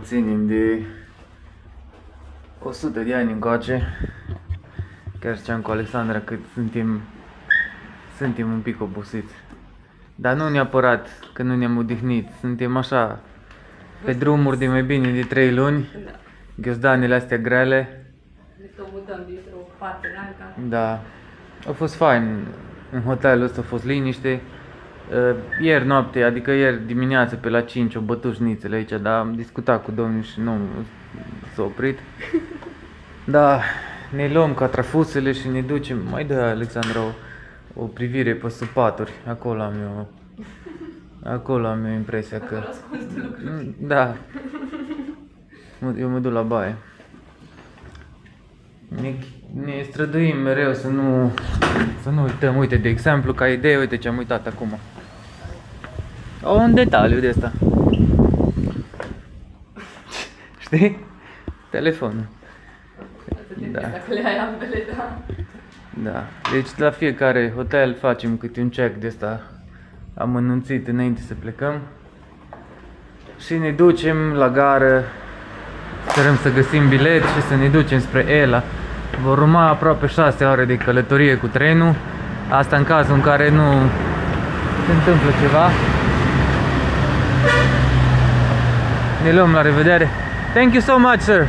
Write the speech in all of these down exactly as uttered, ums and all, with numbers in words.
ținem de o sută de ani încoace. Chiar ziceam cu Alexandra că suntem, suntem un pic obosiți. Dar nu neapărat că nu ne-am odihnit, suntem așa pe drumuri de mai bine de trei luni, da. Ghiozdanele astea grele. Ne tot mutăm dintr-o parte în alta. Da, a fost fain, în hotelul ăsta a fost liniște. Ieri noapte, adică ieri dimineață pe la cinci, o bătut șnițele aici, dar am discutat cu domnul și nu s-a oprit. Da, ne luăm catrafusele și ne ducem, mai dă Alexandra o, o privire pe supaturi, acolo am eu, acolo am eu impresia că... Acolo ascunzi lucruri. Da, eu mă duc la baie. Ne, ne străduim mereu să nu, să nu uităm, uite, de exemplu, ca idee, uite ce am uitat acum. O, un detaliu de asta. Știi? Telefonul. Da. Dacă le ai ambele, da. Da. Deci la fiecare hotel facem câte un check de asta amănunțit înainte să plecăm. Și ne ducem la gară. Sperăm să găsim bilet și să ne ducem spre Ela. Vor urma aproape șase ore de călătorie cu trenul. Asta în cazul în care nu se întâmplă ceva. Ne luăm la revedere. Thank you so much, sir.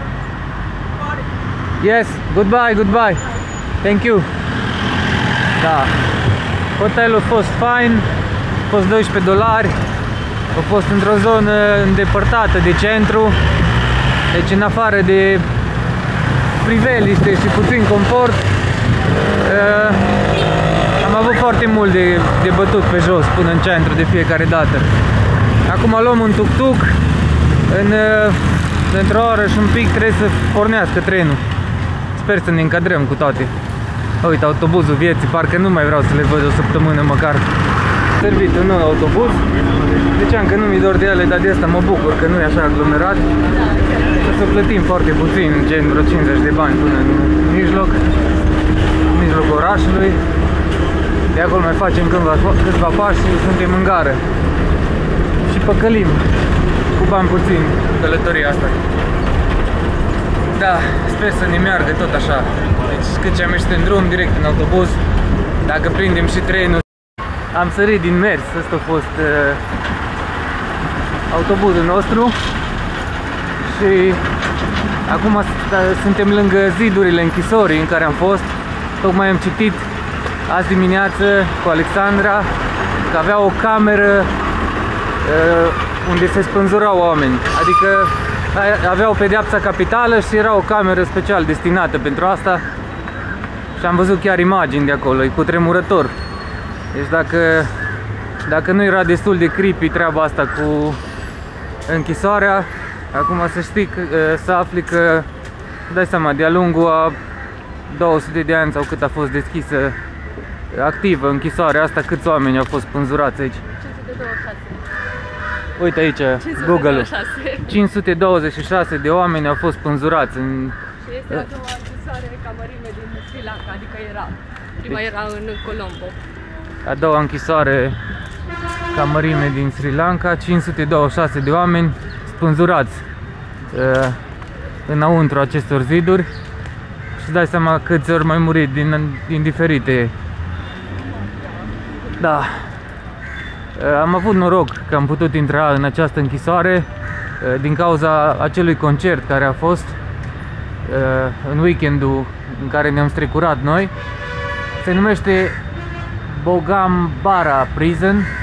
Yes, goodbye, goodbye. Thank you. Da. Hotelul a fost fine. A fost doisprezece dolari. A fost într-o zonă îndepărtată de centru. Deci în afară de priveliște și puțin confort, uh, am avut foarte mult de, de bătut pe jos până în centru de fiecare dată. Acum luăm un tuk-tuk, în, uh, într-o oră și un pic trebuie să pornească trenul. Sper să ne încadrăm cu toate. Uite, autobuzul vieții, parcă nu mai vreau să le văd o săptămână măcar. Servit un nou autobuz. Ziceam că nu mi dor de ele, dar de asta mă bucur că nu e așa aglomerat. O să plătim foarte puțin, gen vreo cincizeci de bani până în mijloc, în mijlocul orașului. De acolo mai facem câțiva, câțiva pași și suntem în gară. Și păcălim cu bani puțini călătoria asta. Da, sper să ne meargă tot așa. Deci cât ce am ieșit în drum, direct în autobuz. Dacă prindem și trenul. Am sărit din mers, ăsta a fost uh, autobuzul nostru. Și acum suntem lângă zidurile închisorii în care am fost. Tocmai am citit azi dimineață cu Alexandra că avea o cameră uh, unde se spânzurau oameni. Adică aveau pedeapsa capitală și era o cameră special destinată pentru asta. Și am văzut chiar imagini de acolo, e cutremurător. Deci dacă, dacă nu era destul de creepy treaba asta cu închisoarea, acum să știi, că, să afli că, dai seama, de-a lungul a două sute de ani sau cât a fost deschisă, activă închisoarea asta, câți oameni au fost spânzurați aici? cinci sute douăzeci și șase. Uite aici, Google-ul. cinci sute douăzeci și șase de oameni au fost spânzurați în... Și este a doua închisoare ca mărime din Sri Lanka, adică era, prima era în Colombo. A doua închisoare ca mărime din Sri Lanka, cinci sute douăzeci și șase de oameni spânzurați uh, înăuntru acestor ziduri. Și dai seama câți ori mai murit din, din diferite. Da. Uh, am avut noroc că am putut intra în această închisoare uh, din cauza acelui concert care a fost uh, în weekendul în care ne-am strecurat noi. Se numește Bogambara Prison. Uh,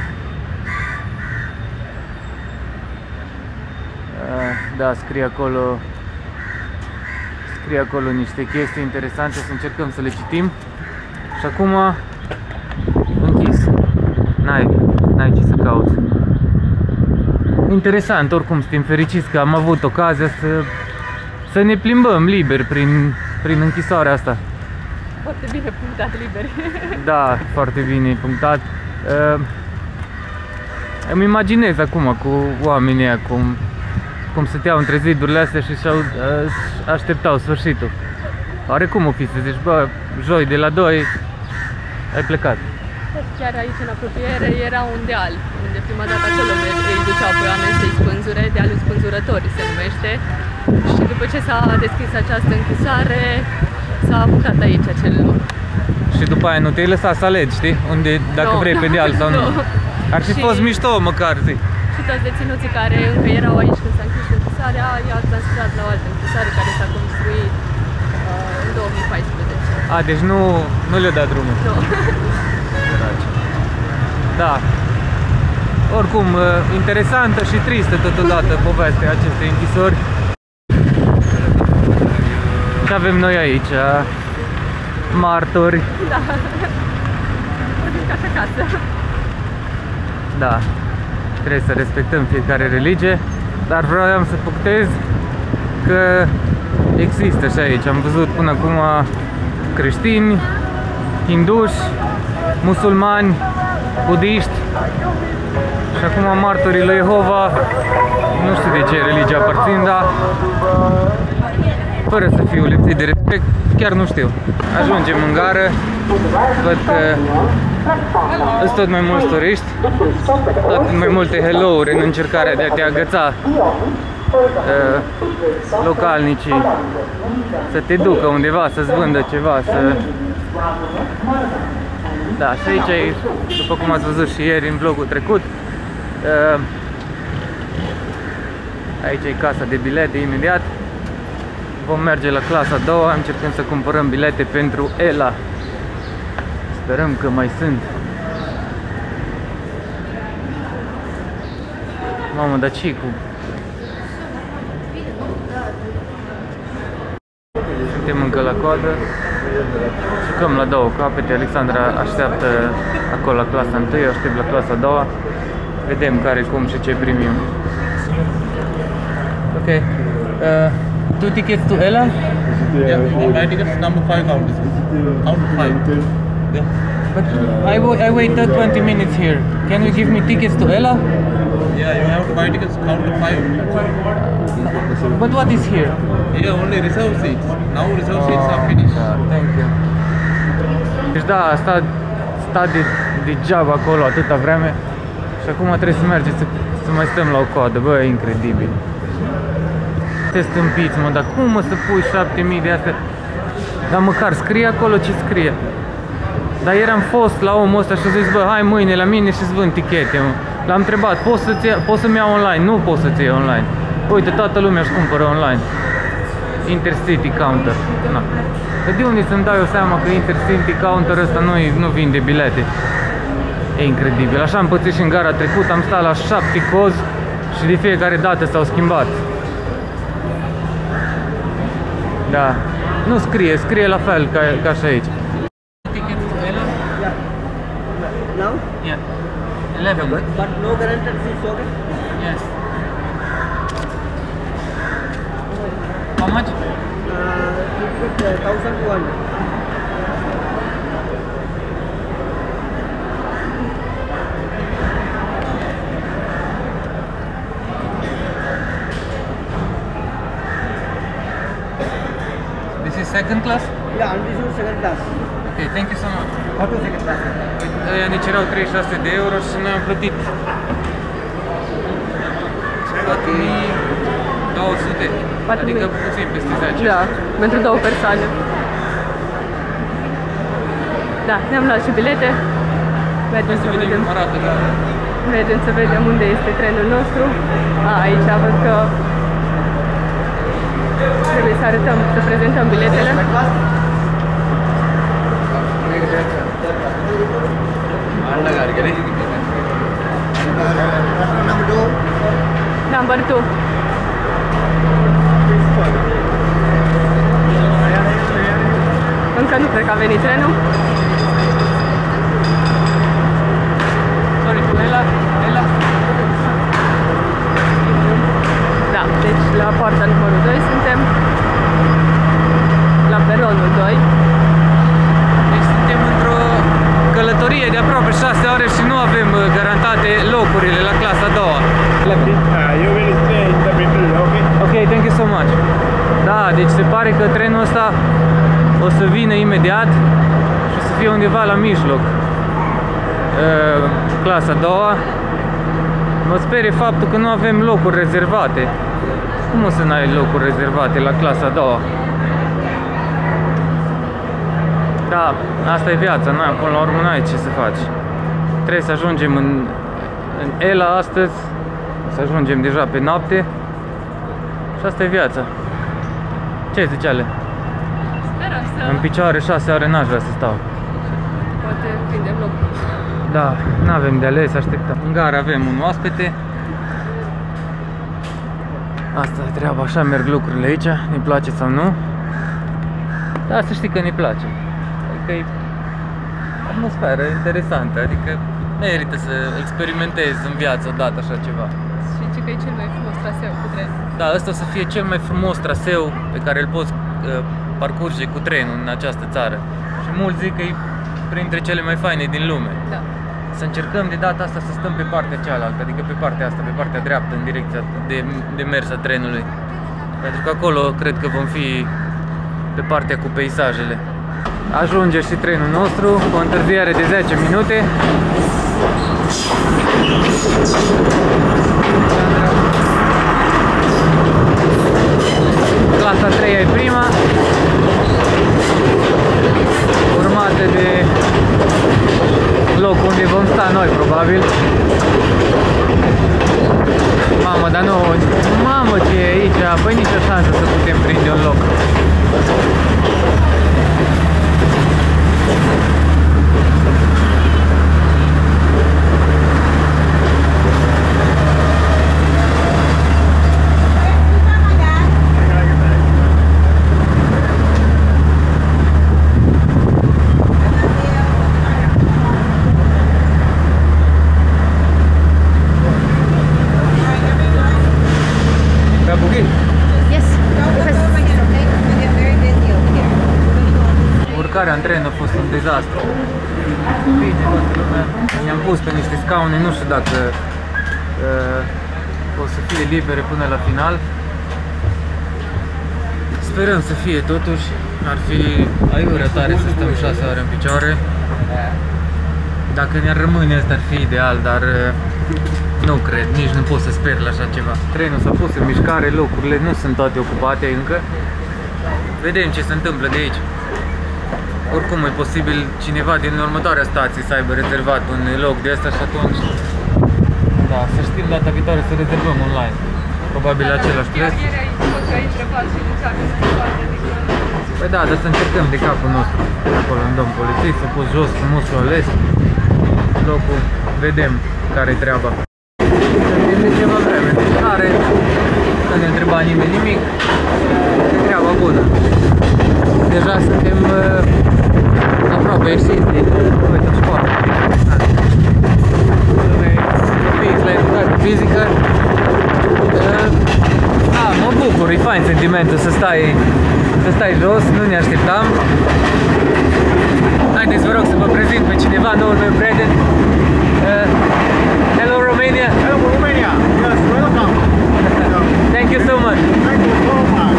da, scrie acolo scrie acolo niște chestii interesante, să încercăm să le citim. Și acum închis. N-ai, n-ai ce să cauți. Interesant, oricum suntem fericiți că am avut ocazia să, să ne plimbăm liber prin, prin închisoarea asta. Foarte bine punctat, liber. Da, foarte bine punctat. Uh, îmi imaginez acum cu oamenii ăia, cum, cum stăteau între zidurile astea și și-au, uh, așteptau sfârșitul. Oare cum o fi să zici, bă, joi de la doi ai plecat. Chiar aici, în apropiere, era un deal, unde prima dată acolo îi duceau pe oameni să-i spânzure, dealul spânzurătorii se numește. Și după ce s-a deschis această închisoare, s-a apucat aici acel loc. Și după aia nu te-ai lăsat să alegi, știi? Unde, dacă No. vrei pe deal sau nu. No. Ar fi Și- fost mișto măcar, zi. Și toți deținuții care încă erau aici când s-a închis închisoarea, i-au transferat la o altă închisoare care s-a construit uh, în două mii paisprezece. A, deci nu, nu le-a dat drumul. No. Da. Oricum, interesantă și tristă totodată povestea acestei închisori. Ce avem noi aici? Martori. Da. Ca și acasă. Da. Trebuie să respectăm fiecare religie, dar vreau să punctez că există și aici. Am văzut până acum creștini, hinduși, musulmani, budiști și acum martorii lui Jehova. Nu știu de ce religie aparțin, dar fără să fiu lipsit de respect, chiar nu știu. Ajungem în gară, văd că sunt tot mai mulți turiști, tot mai multe hello-uri în încercarea de a te agăța uh, localnicii să te ducă undeva, să-ți vândă ceva, să... Da, și aici e, după cum ați văzut și ieri în vlogul trecut, uh, aici e casa de bilete imediat. Vom merge la clasa a doua, încercăm să cumpărăm bilete pentru Ela. Sperăm că mai sunt. Mamă, dar ce cu... Suntem încă la coadă. Jucăm la două capete. Alexandra așteaptă acolo la clasa întâi, eu aștept la clasa a doua. Vedem care, cum și ce primim. Ok. Uh, two tickets to Ela? Yeah, my tickets number five count. Count five. Yeah. But I, I waited twenty minutes here. Can you give me tickets to Ela? Yeah, you have to buy tickets count to five. But what is here? Yeah, only reserve seats. Now reserve seats are finished. Da, thank you. Deci da, a stat, stat de, degeaba acolo atâta vreme și acum trebuie să mergem să, să mai stăm la o coadă. Bă, e incredibil. Te stâmpiți, mă, dar cum mă să pui șapte mii de astea? Dar măcar scrie acolo ce scrie. Dar ieri am fost la omul ăsta și a zis, bă, hai mâine la mine și-ți vând tichete, mă. L-am întrebat, poți să-ți ia, poți să-mi iau online? Nu poți să-ți iei online. Uite, toată lumea își cumpără online. Intercity Counter. Na. Că de unde să-mi dau eu seama că Intercity Counter ăsta nu, nu vinde bilete? E incredibil. Așa am pățit și în gara trecut, am stat la șapte cozi și de fiecare dată s-au schimbat. Da. Nu scrie, scrie la fel ca, ca și aici. Tickets to Ela? Yeah. Now? Yeah. eleven. But, but no guaranteed seats, okay? Yes. How much? Uh, you get uh, one thousand two hundred. This is second class? Yeah, and this is second class. Okay, thank you so much. Auto second class. Ăia ne cereau treizeci și șase de euro și noi am plătit patru mii două sute, adică puțin peste zece. Da, pentru două persoane. Da, ne-am luat și bilete. Mergem Să să vedem vedem, cum arată, da. mergem să vedem unde este trenul nostru. A, aici văd că trebuie să arătăm, să prezentăm biletele. Number two. Number two. Încă nu cred că a venit trenul. Sorry, cu Ela? Ela? Da, deci la poarta numărul doi suntem. La peronul doi. Deci suntem într-o călătorie de aproape șase ore și nu avem uh, garantate locurile la clasa a doua. Uh, you will stay in the middle, okay? Ok, thank you so much. Da, deci se pare că trenul ăsta o să vină imediat și o să fie undeva la mijloc. uh, clasa a doua. Mă sperie faptul că nu avem locuri rezervate. Cum o să n-ai locuri rezervate la clasa a doua? Da, asta e viața, noi până la urmă n-ai ce să faci. Trebuie să ajungem în, în Ela astăzi, să ajungem deja pe noapte. Și asta e viața. Ce zice Ale? Sperăm să... În picioare șase ore n-aș vrea să stau. Poate prindem loc. Da, n-avem de ales, așteptăm. În gara avem un oaspete. Asta e treaba, așa merg lucrurile aici, ne place sau nu. Da, să știi că ne place. Adică e atmosferă interesantă, adică merită să experimentezi în viață odată așa ceva. Și ce că e cel mai frumos traseu cu tren. Da, ăsta o să fie cel mai frumos traseu pe care îl poți uh, parcurge cu trenul în această țară. Și mulți zic că e printre cele mai faine din lume. Da. Să încercăm de data asta să stăm pe partea cealaltă, adică pe partea asta, pe partea dreaptă, în direcția de, de mers a trenului. Pentru că acolo cred că vom fi pe partea cu peisajele. Ajunge și trenul nostru cu o întârziere de zece minute. Clasa a treia e prima, urmată de locul unde vom sta noi, probabil. Mamă, dar nu, mamă, ce e aici, băi, nicio șansă să putem prinde un loc. Urcarea în tren a fost un dezastru. Bine, toată lumea. Ne-am pus pe niște scaune, nu știu dacă uh, o să fie libere până la final. Sperăm să fie totuși. Ar fi aiurea tare să stăm șase ore în picioare. Dacă ne-ar rămâne, asta ar fi ideal, dar uh, nu cred, nici nu pot să sper la așa ceva. Trenul s-a pus în mișcare, locurile nu sunt toate ocupate încă. Vedem ce se întâmplă de aici. Oricum e posibil cineva din următoarea stație să aibă rezervat un loc de asta și atunci, da, să știm data viitoare să rezervăm online. Probabil la același preț. Păi da, dar să încercăm de capul nostru. Acolo în domn polițist, să pus jos, frumos și ales locul, vedem care-i treaba. De ceva vreme, deci are, nu ne întreba nimeni nimic, e treaba bună. Deja suntem uh, aproape ieșiți din uite, școală. Fix la educație fizică. Uh, a, mă bucur, e fain sentimentul să stai, să stai jos, nu ne așteptam. Haideți, vă rog să vă prezint pe cineva, noul meu prieten. Uh, hello Romania! Hello, Romania! Yes, welcome! Thank you so much! Thank you so much!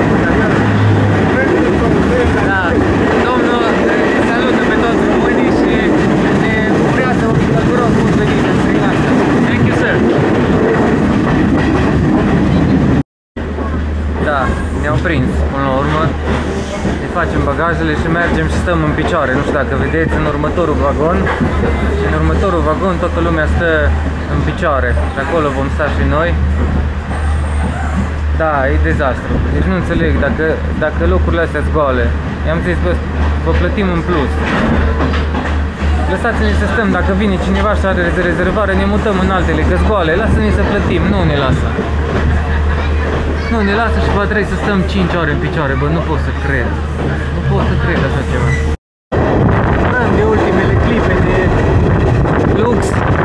Da, domnul salută pe toți românii și ne urează un călduros bun venit în Sri Lanka. Thank you, sir! Da, ne-au prins până la urmă. Ne facem bagajele și mergem și stăm în picioare. Nu știu dacă vedeți, în următorul vagon. Și în următorul vagon toată lumea stă în picioare. Și acolo vom sta și noi. Da, e dezastru. Deci nu înțeleg dacă, dacă locurile astea sunt goale. I-am zis, bă, vă plătim în plus. Lăsați-ne să stăm, dacă vine cineva și are rezervare, ne mutăm în altele, că-s goale. Lasă-ne să plătim, nu ne lasă. Nu ne lasă și va trebui să stăm cinci ore în picioare, bă, nu pot să cred. Nu pot să cred așa ceva. Vrem de ultimele clipe de lux.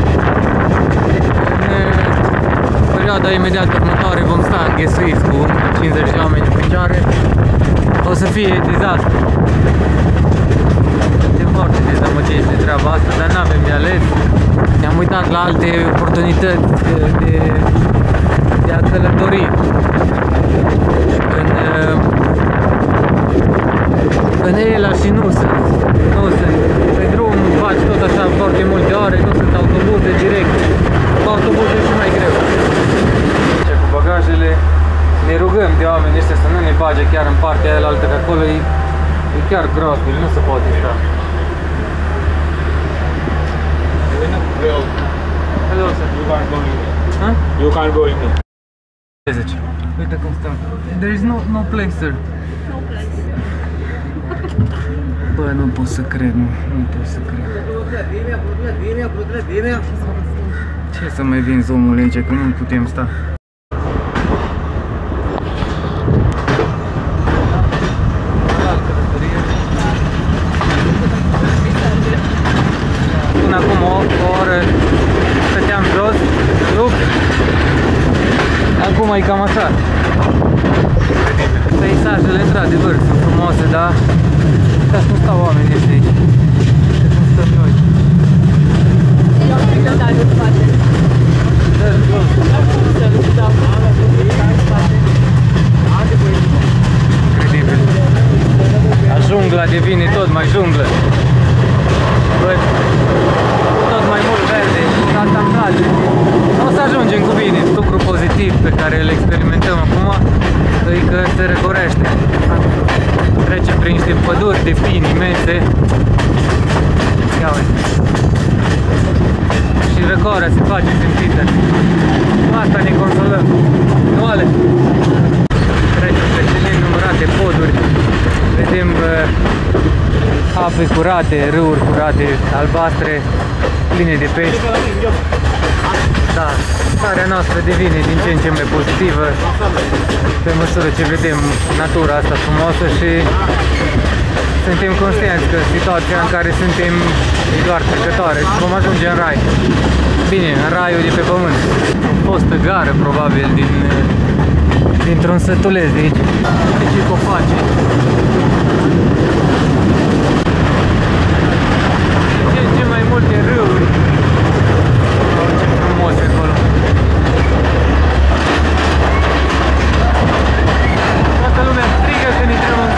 În perioada imediat următoare vom sta înghesuiți cu cincizeci de oameni în picioare. O să fie dezastru. Suntem foarte dezamăgiți de treaba asta, dar n-avem de ales. Ne-am uitat la alte oportunități de, de, de a călători. În, în Ela și nu sunt. Nu sunt. Pe drum faci tot așa foarte multe ore. Ne rugăm de oameni ăștia să nu ne bage chiar în partea aia altă, că acolo e, e chiar groaznic, nu se poate sta. Hello, sir. You can't go in there. Huh? You can't go in there. Uite cum stăm. There is no, no place, sir. No place. Bă, nu pot să cred, nu, nu pot să cred. Ce să mai vinzi, omule, aici, că nu putem sta. Până acum o, o oră stăteam jos, rup. Acum e cam așa. Peisajele, într-adevăr, sunt frumoase, dar uitați cum stau oamenii ăștia aici. Uite cum stăm noi. Incredibil. La jungla devine tot mai junglă. Văd tot mai mult verde și asta îmi place. O să ajungem cu bine. Lucru pozitiv pe care îl experimentăm acum e că se răcorește. Trecem prin niște păduri de pini imense. Ia uite. Și răcoarea se face simțită. Cu asta ne consolăm. Nu ale? Trecem peste nenumărate poduri. Vedem uh, ape curate, râuri curate, albastre, pline de pești. Da, starea noastră devine din ce în ce mai pozitivă pe măsură ce vedem natura asta frumoasă și suntem conștienți că situația în care suntem e doar trecătoare și vom ajunge în rai. Bine, în raiul de pe pământ. O fostă gară probabil din dintr-un sătuleț de aici. Deci e copaci. Ce, ce mai multe râuri. Oh, ce frumos e acolo. Toată lumea strigă când intrăm în...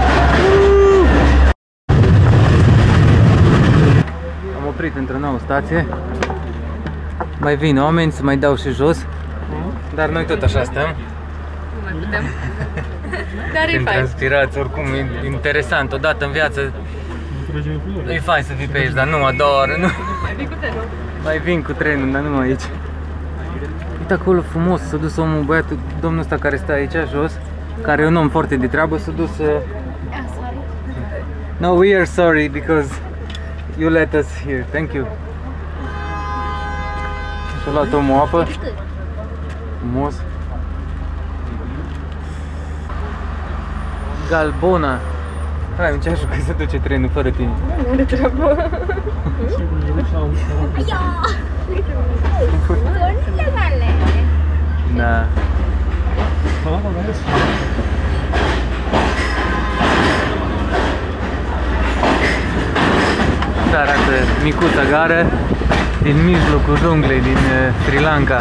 Am oprit într-o nouă stație. Mai vin oameni să mai dau și jos. Dar noi tot așa stăm. Nu mai putem. Dar e Suntem fain. transpirați, oricum e interesant, odată în viață e fain să fii pe aici, dar nu a doua oră, nu. Mai vii cu trenul. Mai vin cu trenul, dar nu aici. Uite acolo frumos, s-a dus omul, băiatul, domnul ăsta care stă aici jos, care e un om foarte de treabă, s-a dus... Uh... No, we are sorry because you let us here, thank you. Și-a luat omul apă. Frumos. Galbona. Hai, în ce așa că se duce trenul fără tine? Nu are treabă. Da. Asta arată micuța gară din mijlocul junglei din Sri Lanka.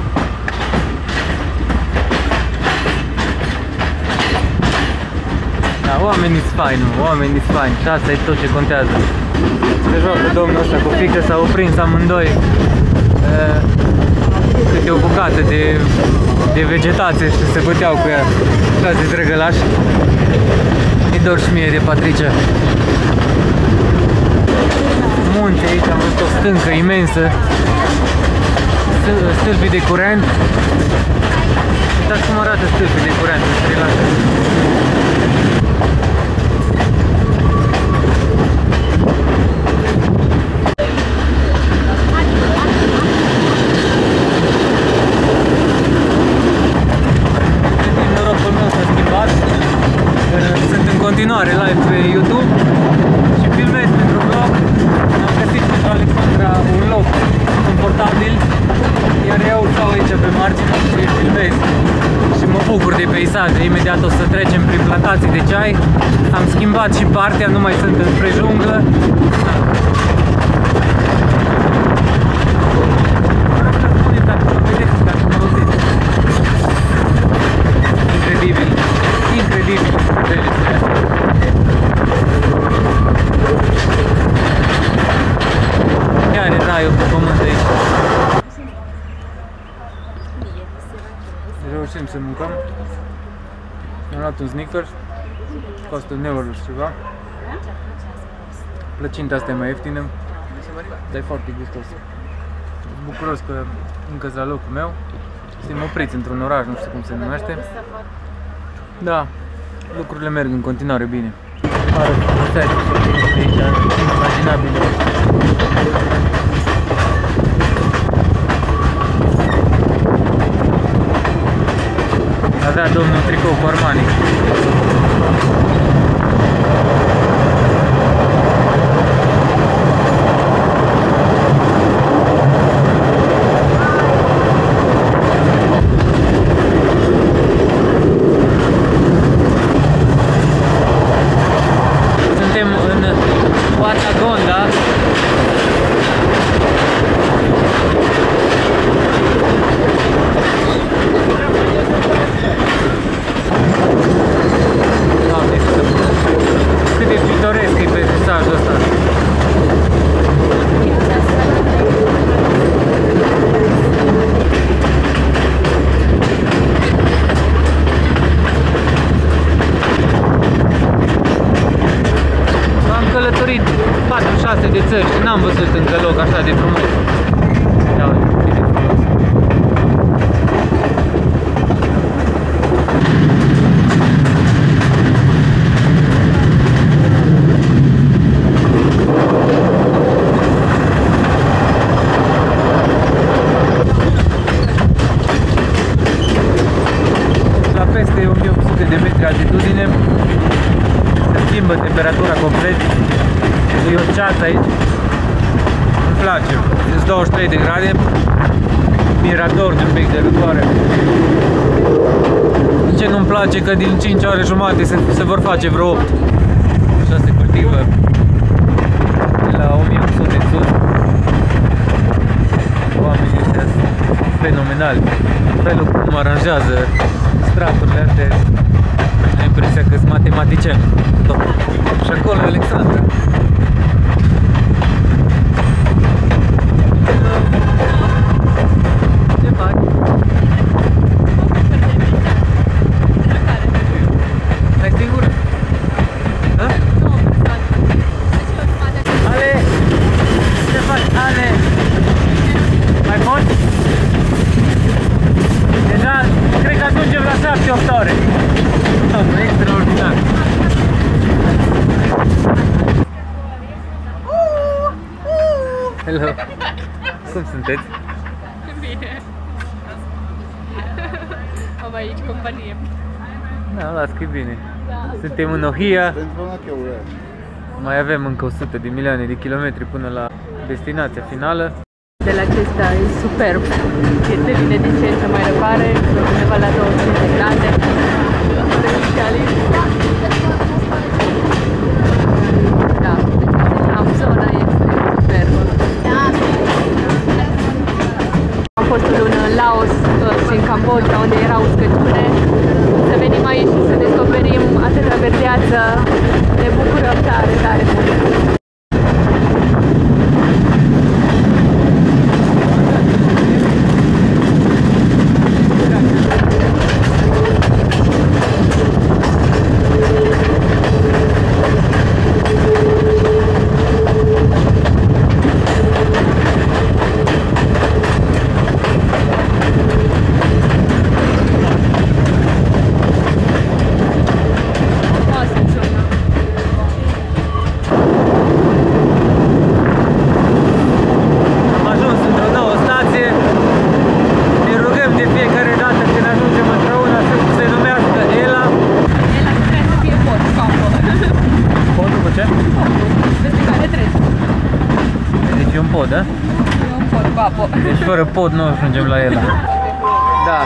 Da, oamenii sunt faini, oamenii sunt faini și asta e tot ce contează. Se joacă domnul ăsta cu fiică, s-au prins amândoi uh, câte o bucată de, de vegetație și se băteau cu ea. Așa de drăgălași. Mi dor și mie de Patricia. Munte aici, am văzut o stâncă imensă. Stâlpii de curent. Uitați cum arată stâlpii de curent în Sri Lanka. Norocul meu s-a schimbat. Sunt în continuare live pe YouTube și filmez pentru vlog. Am găsit pentru Alexandra un loc confortabil, iar eu stau aici pe margine și filmez și mă bucur de peisaje. Imediat o să trecem prin plantații de ceai. Am schimbat și partea, nu mai sunt înspre junglă. Incredibil, incredibil. Chiar e raiul pe pământ aici. Reușim să mâncăm. Am luat un Snickers, costă un euro și ceva. Plăcinta asta e mai ieftină, dar e foarte gustos. Sunt bucuros că încă la locul meu. Suntem opriți într-un oraș, nu știu cum se numește. Da, lucrurile merg în continuare bine. Pare frumusețe și aici, imaginabile. Avea domnul tricou cu Armani. Suntem în Guatagonda. Cât de pitoresc e peisajul ăsta. Am călătorit patru șase de țări și n-am văzut încă loc așa de frumos. Ia uite, cât de frumos. La peste o mie opt sute de metri altitudine se schimbă temperatura complet. E o ceață aici. Îmi place. Sunt douăzeci și trei de grade. Mirador de un pic de răcoare. Ce nu-mi place că din cinci ore jumate se, se vor face vreo opt. Așa se cultivă de la o mie opt sute în sus. Oamenii ăștia sunt fenomenali. Felul cum aranjează straturile astea, am impresia că sunt matematicieni. Și acolo Alexandra. Ce faci? Stai singură? Ha? Ale! Ce faci? Ale! Mai poți? Deja, cred că ajungem la șapte opt ore. Oh, extraordinar. Hello. Cum sunteți? Bine. Am aici companie. Da, las că e bine. Suntem în Ohia. Mai avem încă o sută de milioane de kilometri până la destinația finală. De la acesta e superb. Devine din ce în ce mai răcoare, undeva la douăzeci și cinci de grade. Da, am zona este superbă. Am fost în Laos și în Cambodgia, unde era uscăciune. Să venim aici și să descoperim atâta verdeață, ne bucurăm tare, tare mult. Da? Deci fără pod nu ajungem la Ela. Da.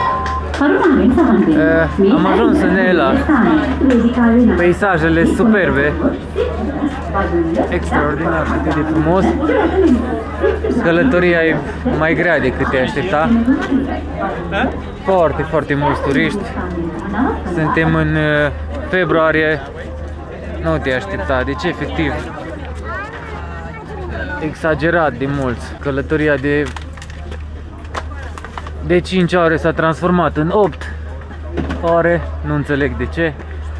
Uh, am ajuns în Ela. Peisajele superbe. Extraordinar, atât de frumos. Călătoria e mai grea decât te aștepta. Foarte, foarte mulți turiști. Suntem în februarie. Nu te aștepta, deci efectiv exagerat de mulți. Călătoria de de cinci ore s-a transformat în opt ore, nu înțeleg de ce.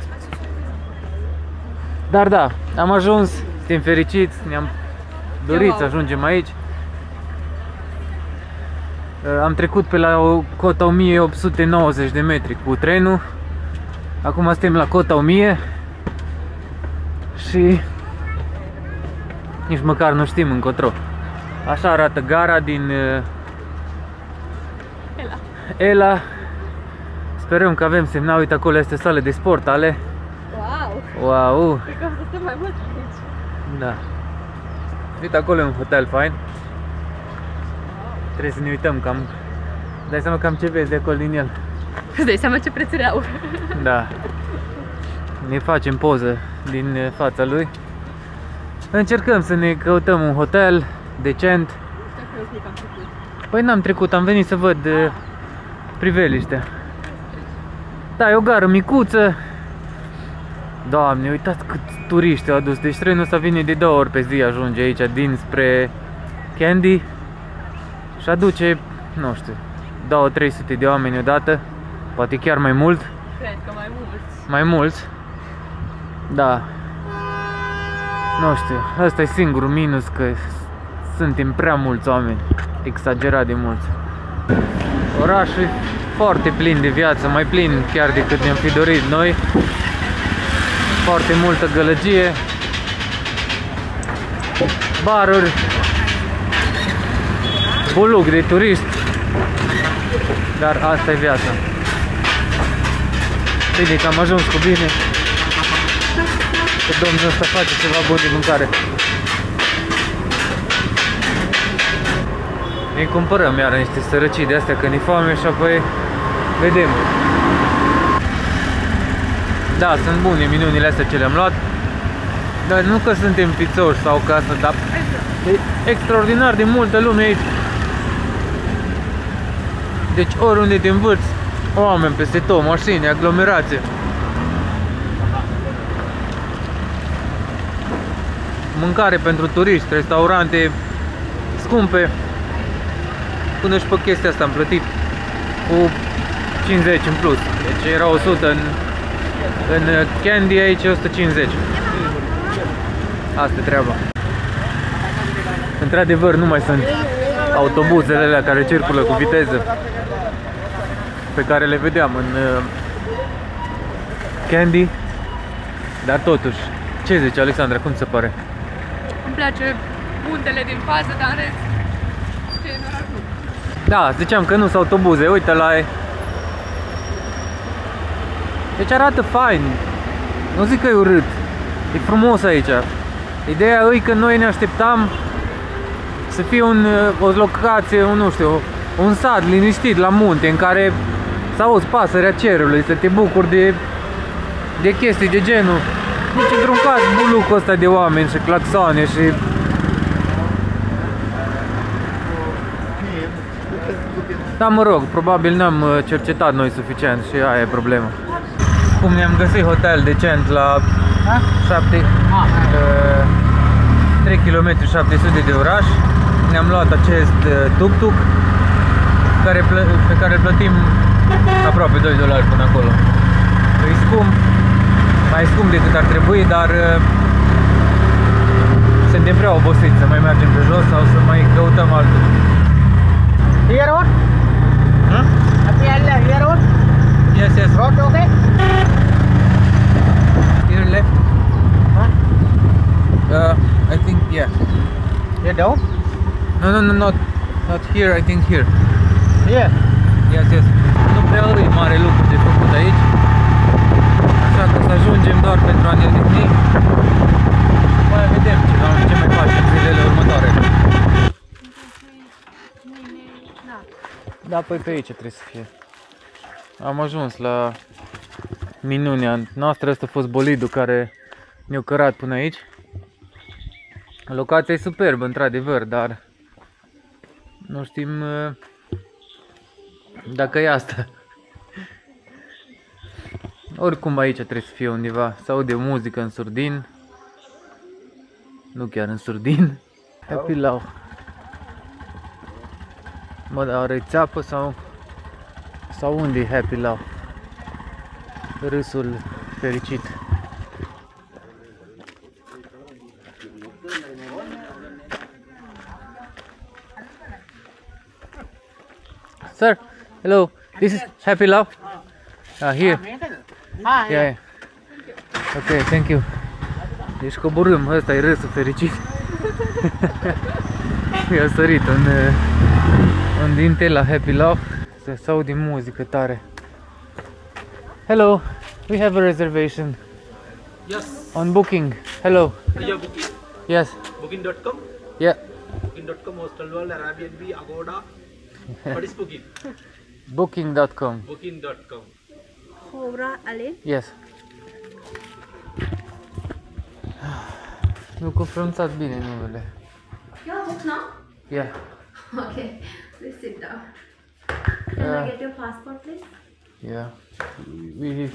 Dar da, am ajuns, suntem fericiți, ne-am dorit să ajungem aici. Am trecut pe la o cota o mie opt sute nouăzeci de metri cu trenul. Acum suntem la cota o mie și nici măcar nu știm încotro. Așa arată gara din Ela. Ela. Sperăm că avem semnal. Uite, acolo este sală de sport ale. Wow! Wow! Cred că am să stăm mai mult aici. Da. Uite, acolo e un hotel fain. Trebuie să ne uităm cam. Dai seama cam ce vezi de acolo din el. Îți dai seama ce prețuri au. Da. Ne facem poză din fața lui. Încercăm să ne căutăm un hotel decent. Păi n-am trecut, am venit să văd uh, priveliștea. Da, e o gară micuță. Doamne, uitați cât turiști au adus. Deci trenul ăsta vine de două ori pe zi, ajunge aici dinspre Kandy și aduce, nu știu, două trei sute de oameni odată. Poate chiar mai mult. Cred că mai mulți. Mai mulți. Da. Nu știu, ăsta e singurul minus, că suntem prea mulți oameni. Exagerat de mulți. Orașul e foarte plin de viață, mai plin chiar decât ne-am fi dorit noi. Foarte multă gălăgie. Baruri. Buluc de turiști. Dar asta e viața. Bine că am ajuns cu bine. Că domnul ăsta face ceva bun de mâncare. Ne cumpărăm iară niște sărăcii de astea că ne foame și apoi vedem. Da, sunt bune minunile astea ce le-am luat. Dar nu că suntem pițoși sau ca să, dar e extraordinar de multă lume aici. Deci oriunde te învârți, oameni peste tot, mașini, aglomerație. Mâncare pentru turiști, restaurante scumpe. Până și pe chestia asta am plătit cu cincizeci în plus. Deci era o sută în, în Kandy, aici o sută cincizeci. Asta e treaba. Într-adevăr nu mai sunt autobuzele alea care circulă cu viteză pe care le vedeam în uh, Kandy. Dar totuși, ce zici, Alexandra, cum ți se pare? Îmi place muntele din față, dar în rest, ce e în oraș nu. Da, ziceam că nu sunt autobuze, uite la ei. Deci arată fain. Nu zic că e urât. E frumos aici. Ideea e că noi ne așteptam să fie un, o locație, un, nu știu, un sat liniștit la munte în care să auzi pasărea cerului, să te bucuri de, de chestii de genul. Nici într-un caz bulucul ăsta de oameni și claxoane și... Da, mă rog, probabil n-am cercetat noi suficient și aia e problema. Cum ne-am găsit hotel decent la șapte, trei kilometri șapte sute de oraș. Ne-am luat acest tuk-tuk care, pe care îl plătim aproape doi dolari până acolo. E scump, mai scump decât ar trebui, dar suntem prea obosiți să mai mergem pe jos sau să mai căutăm altul. Here road? Huh? Here road? Yes, yes. Road okay? Here left. Huh? Uh, I think yeah. Here down? No, no, no, not, not here. I think here. Here? Yes, yes. Nu prea e mare lucru de făcut aici. Așa că să ajungem doar pentru a ne odihni. Mai vedem ce, ce mai facem zilele următoare. Da, păi pe aici trebuie să fie. Am ajuns la minunea noastră. Asta a fost bolidul care ne-a cărat până aici. Locația e superbă, într-adevăr, dar nu știm dacă e asta. Oricum aici trebuie să fie undeva. Se aude muzică în surdin. Nu chiar în surdin. Happy Lau. Mă, dar are țeapă sau sau unde e Happy Lau? râsul fericit. Sir, hello. This is Happy Love. Ah, here. Ah, Yeah. yeah. Okay, thank you. Deci coborâm, ăsta e râsul fericit. I-a sărit în, în dinte la Happy Love. Se aude muzică tare. Hello, we have a reservation. Yes. On booking. Hello. Yeah, booking. Yes. Booking dot com. Yeah. Booking dot com, Hostel World, Airbnb, Agoda. What is booking? Booking dot com. Booking dot com. Hora Ale. Yes. Nu confrunțat bine numele. Yeah, book now. Yeah. Okay, please sit down. Can Yeah. I get your passport, please? Yeah. We.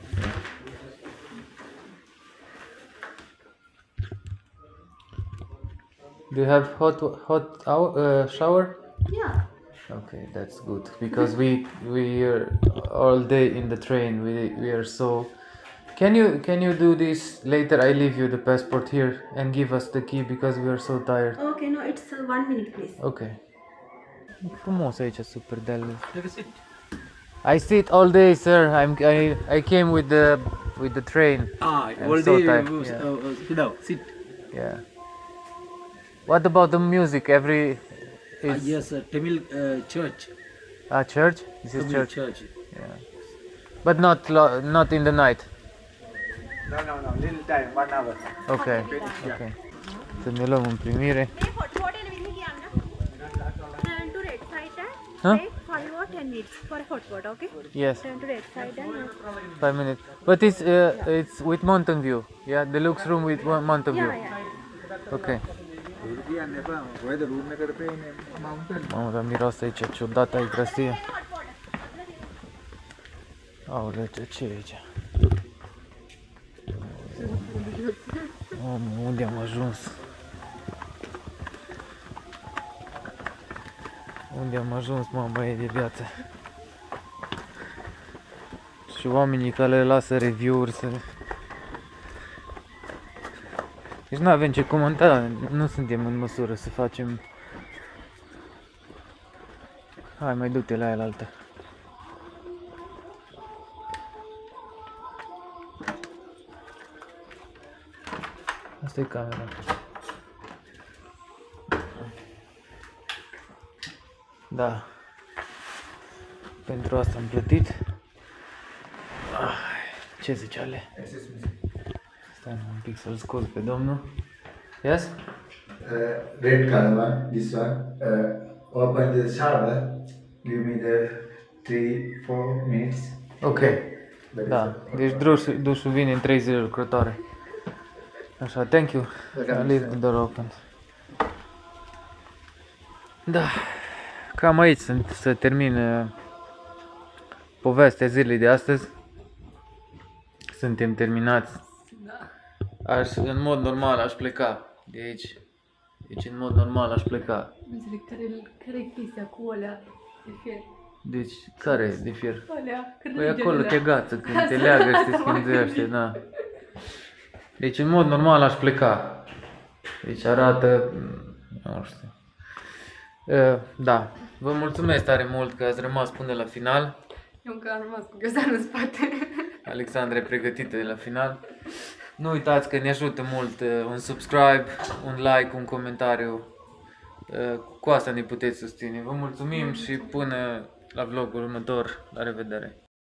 Do you have hot hot hour, uh, shower? Yeah. Okay, that's good because we we are all day in the train. We we are so. Can you can you do this later? I leave you the passport here and give us the key because we are so tired. Okay, no, it's uh, one minute, please. Okay. Frumos aici, super dealul. Take a seat. I sit all day, sir. I'm I I came with the with the train. Ah, I'm all so day. tired, uh, yeah. uh, uh, sit down. Sit. Yeah. What about the music? Every Ah, is yes, uh, Tamil uh, church. a church. This is Tamil church. church. Yeah. But not lo- not in the night. No, no, no, little time, one hour. Okay. Okay. Să ne luăm în primire. Turn to red side and Huh? take five or ten minutes for a hot water, okay? Yes. Turn to red side and Five minutes. But it's uh, it's with mountain view. Yeah, deluxe room with one mountain view. yeah, yeah. Okay. Mamă, dar miroase aici ciudat, ai grăsie. Aoleu, ce ce e aici? Mamă, unde am ajuns? Unde am ajuns, mama, e de viață. Și oamenii care le lasă review-uri să... Deci nu avem ce comenta, nu suntem în măsură să facem... Hai, mai du-te la aia altă. Asta e camera. Da. Pentru asta am plătit. Ai, ce zice Ale? Stai un pic să-l scot pe domnul. Yes? Uh, red color one, this one. Uh, open the shower. Give me the three, four minutes. Ok. Da, deci dușul, dușul vine în trei zile lucrătoare. Așa, thank you. I leave the door open. Da, cam aici sunt, să termin uh, povestea zilei de astăzi. Suntem terminați. Aș, în mod normal aș pleca de aici. Deci în mod normal aș pleca. Nu înțeleg care, care e chestia cu alea de fier. Deci, care e de fier? Alea, Păi acolo te gață, când te leagă și te schimbește, da. Deci în mod normal aș pleca. Deci arată, nu știu. Uh, da, vă mulțumesc tare mult că ați rămas până la final. Eu încă am rămas cu gheozdanul în spate. Alexandra e pregătită de la final. Nu uitați că ne ajută mult uh, un subscribe, un like, un comentariu. Uh, cu asta ne puteți susține. Vă mulțumim și până la vlogul următor. La revedere!